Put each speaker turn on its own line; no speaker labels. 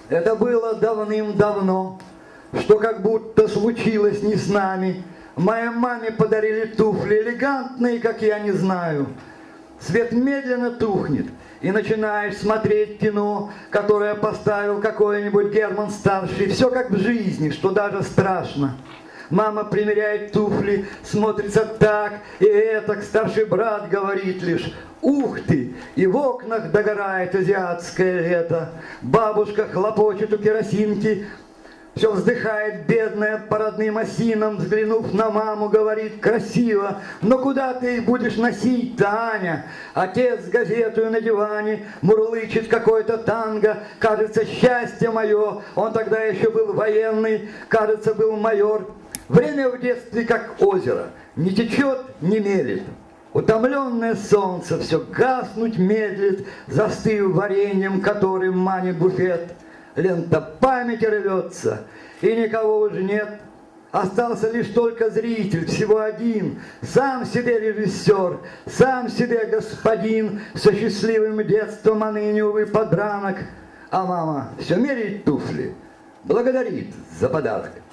Это было давным-давно, что как будто случилось не с нами. Моей маме подарили туфли элегантные, как я не знаю. Свет медленно тухнет, и начинаешь смотреть кино, которое поставил какой-нибудь Герман-старший. Все как в жизни, что даже страшно. Мама примеряет туфли, смотрится так и этак. Старший брат говорит лишь: «Ух ты!» И в окнах догорает азиатское лето. Бабушка хлопочет у керосинки, все вздыхает бедная по родным осинам, взглянув на маму, говорит: «Красиво, но куда ты их будешь носить-то, Аня?» Отец с газетою на диване мурлычет какой-то танго. Кажется, счастье мое, он тогда еще был военный, кажется, был майор. Время в детстве как озеро, не течет, не мелет. Утомленное солнце все гаснуть медлит, застыв вареньем, которым манит буфет. Лента памяти рвется, и никого уже нет. Остался лишь только зритель, всего один. Сам себе режиссер, сам себе господин, со счастливым детством, а ныне, увы, подранок. А мама все меряет туфли, благодарит за подарок.